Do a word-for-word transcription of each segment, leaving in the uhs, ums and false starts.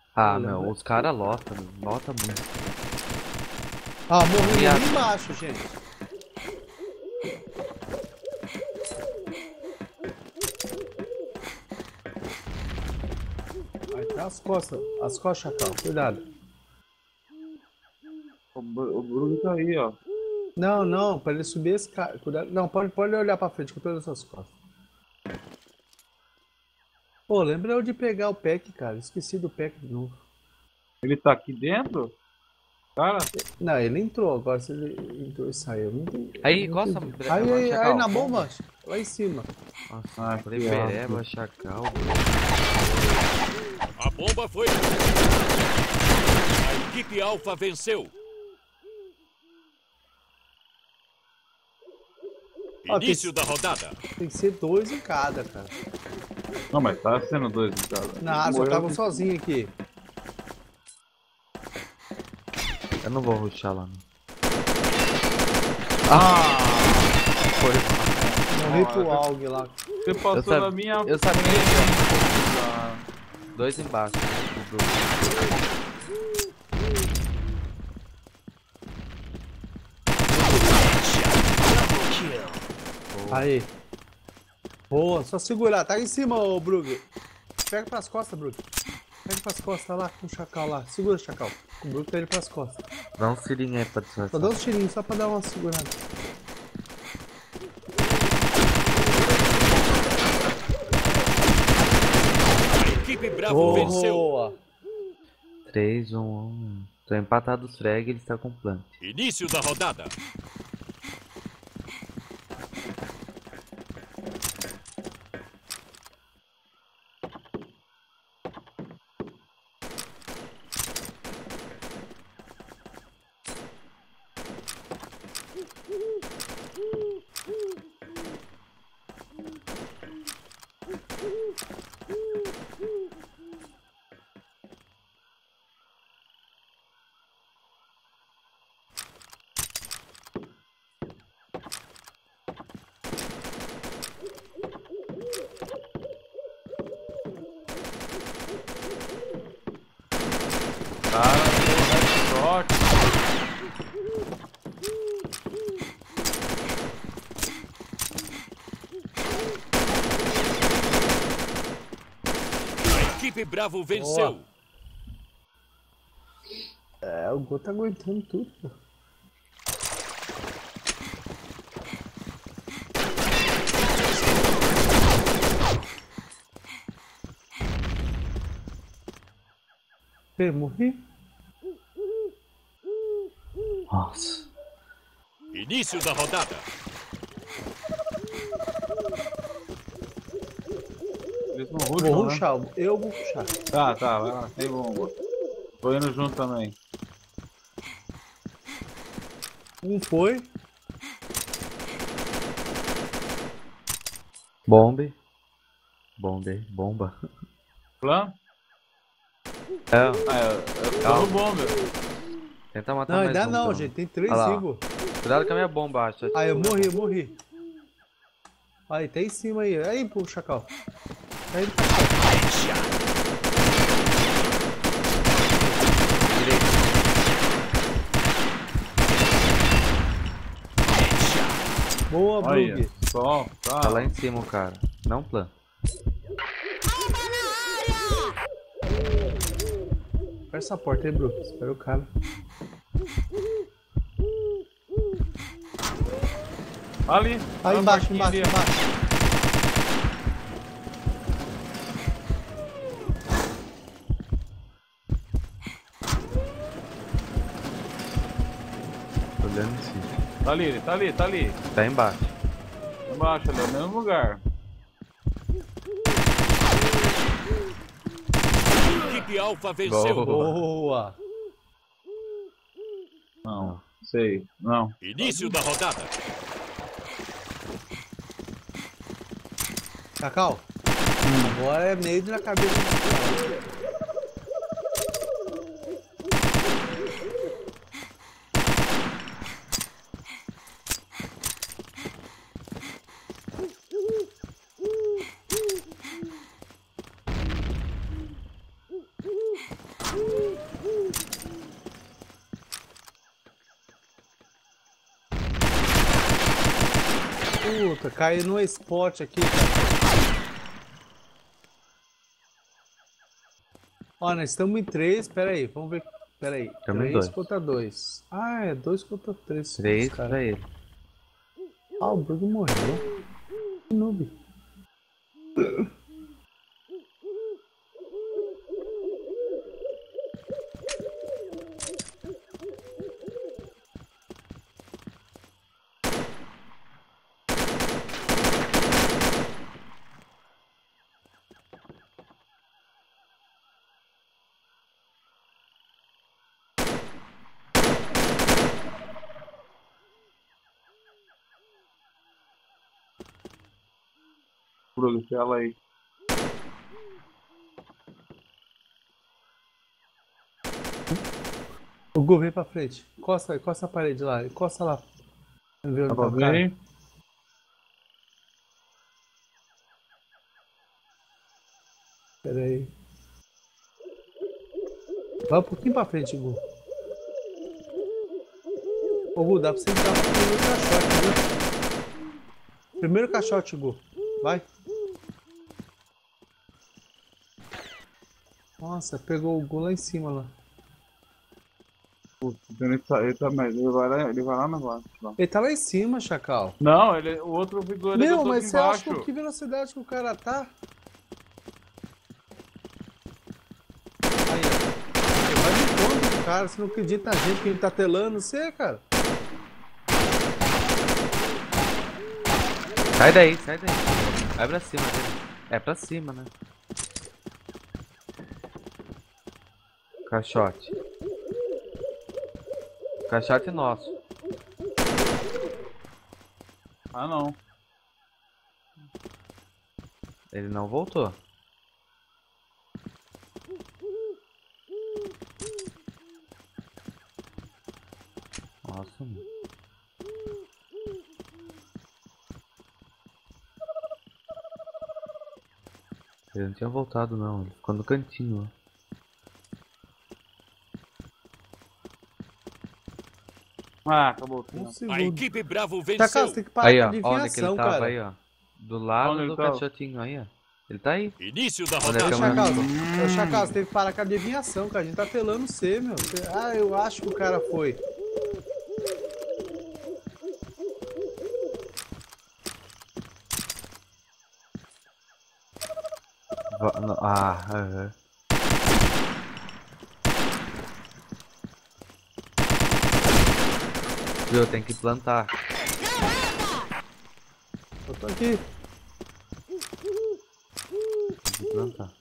Ah, Eu meu, lembro. os caras lotam, meu, lota muito. Ah, morri Minha- ali embaixo, gente. Aí tá as costas. As costas, Chacal. Cuidado. O, Bru- o Bruno tá aí, ó. Não, não, pra ele subir esse cara. Cuidado. Não, pode, pode olhar pra frente, que eu tô nas suas costas. Pô, lembra eu de pegar o pack, cara. Esqueci do pack de novo. Ele tá aqui dentro? Cara, Não, ele entrou, agora se ele entrou e saiu. Não entendi. Aí, Não costa, entendi. bre- Aí, agora, aí, Chacal, aí na bomba. bomba, lá em cima. Nossa, Ah, falei que pereba, alto. chacal. A bomba foi. A equipe Alpha venceu. Ó, tem- Início da rodada. Tem que ser dois em cada, cara. não, mas tá sendo dois em cada. Não, só Morreu tava aqui. sozinho aqui. Eu não vou rushar lá, não. Ah! Foi. Morri Ó, pro eu- Alg lá. Você passou Eu sab- na minha eu sabia frente, cara. Dois embaixo. o Bruno. Aí. Boa, só segurar. Tá em cima, ô Brug. Pega pras costas, Brug. Pega pras costas lá com o Chacal lá. Segura o Chacal. O Brug tá indo pras costas. Dá um tirinho aí pra Só disfarçar. dá uns tirinhos só pra dar uma segurada. A equipe Bravo venceu. Boa. três, um, um. Tô empatado os frag e ele está com plant. Início da rodada. Cara, deu headshot. A equipe Bravo venceu. Boa. É, o Gol tá aguentando tudo. Pô. Ei, morri? Nossa. Início da rodada. Eles não Vou rusham, né? ruxar, eu vou puxar. Tá, tá, vai lá, tem bomba. Tô indo junto também. Um foi. Bombe. Bombe, bomba. Plan? É, Ah, eu, eu tô Calma. no bomba. tenta matar Não, mais ainda um, não, então. gente. Tem três Olha lá, ó. vivos. Cuidado com a minha bomba, acho. Aí, eu morri, eu morri. Aí, tá em cima aí. Aí, pro Chacal. Aí, boa, Olha, Brug. só, tá. Tá lá em cima o cara. Não plan. Fecha essa porta aí, Brug. Espera o cara. Ali. Aí, na embaixo, barquinha embaixo, ali, ó. embaixo. Tô olhando em cima. Tá ali, ele tá ali, tá ali. Tá embaixo. Embaixo ali, é o mesmo lugar. Equipe Alpha venceu. Boa. Boa. Não, sei, não. Início da rodada. Cacau. Agora é nade na cabeça do cara. Puta, caiu no spot aqui, cara. Ó, nós estamos em três, pera aí, vamos ver. Pera aí, Tamo em três dois. contra dois. Ah, é dois contra três. Três cara. pra ele. Ah, o Bruno morreu. Que noob. Bruno, ela aí. O Gu, vem pra frente. Encosta, encosta a parede lá. Encosta lá. Vamos ver onde tá Tá o cara. bem? Pera aí. Vai um pouquinho pra frente, Gu. Ô, Gu, dá pra você entrar no primeiro caixote, viu? Primeiro caixote, Gu. Vai. Nossa, pegou o Gu lá em cima, lá. Putz, ele tá, ele tá mais. Ele vai lá, ele vai lá na base. Lá. Ele tá lá em cima, Chacal. Não, ele, o outro vigor ele Meu, botou mas aqui você acha embaixo. com que velocidade que o cara tá? Aí, ó. Você vai de conta do cara, você não acredita na gente que ele tá telando você, cara. Sai daí, sai daí. Vai pra cima dele. É pra cima, né? Caixote. Caixote é nosso. Ah, não. Ele não voltou. Nossa, mano. Ele não tinha voltado não, ele ficou no cantinho, ó. Ah, acabou. Um A segundo. equipe Bravo Chacal, venceu. você tem que parar Aí, com a ó, onde que ele adivinhação, tava cara. aí, ó. Do lado Onde ele do tava? caixotinho aí, ó. Ele tá aí. Início da Olha a Ô, rodada. câmera. Chacal, ô, Chacal, você tem que parar com a adivinhação, cara. A gente tá telando você, meu. Você- Ah, eu acho que o cara foi. Va- no- Ah, aham. Viu, tem que plantar. Eu tô aqui. Tem que plantar.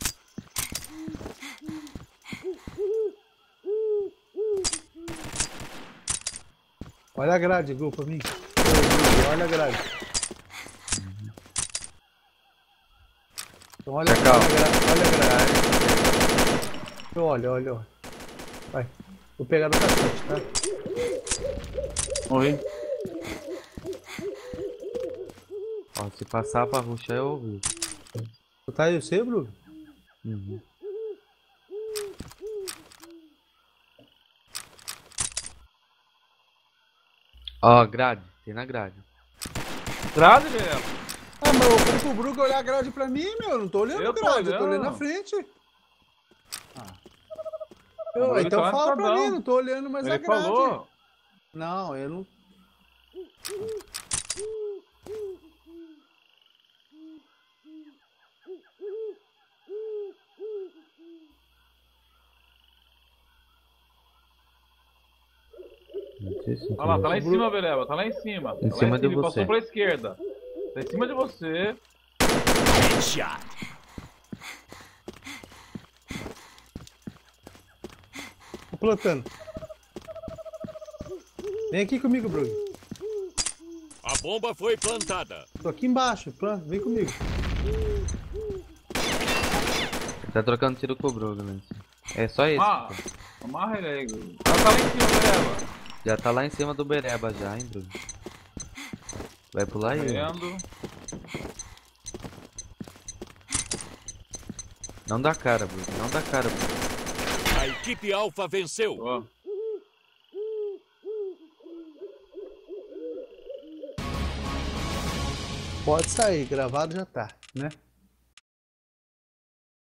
Olha a grade, Gu, pra mim. Ô, Gu, olha a grade. Então, olha, Chacal. olha a grade. Olha a grade. Olha, olha, olha. Vai. Vou pegar no caixote, tá? Morri. Ó, se passar pra ruxar eu ouvi. Tu tá aí, eu sei, Bruno? Uhum. Ó, grade. Tem na grade. Grade, velho. Ah, mas eu falei pro Bruno olhar a grade pra mim, meu. Eu não tô olhando Eu a tô grade, eu tô olhando. olhando na frente. Ah. Eu- Ele então tá fala pra lançadão. mim, não tô olhando mais a Ele grade. falou. Não, eu não. Não sei se Olha lá, tá lá em Bruno- cima, Bereba. Tá lá em cima. Em Tá lá cima de Ele você. passou pra esquerda. Tá em cima de você. Headshot. Tô plantando. Vem aqui comigo, Bruno. A bomba foi plantada. Tô aqui embaixo, planta, vem comigo. Ele tá trocando tiro com o Bruno, né? É só esse. Ah, amarra ele aí. Ela tá lá em cima, Bereba. Já tá lá em cima do Bereba já, hein, Bruno? Vai pular aí, ó. Vendo. Não dá cara, Bruno. Não dá cara, Bruno. A equipe Alfa venceu. Ó. Pode sair, gravado já tá, né?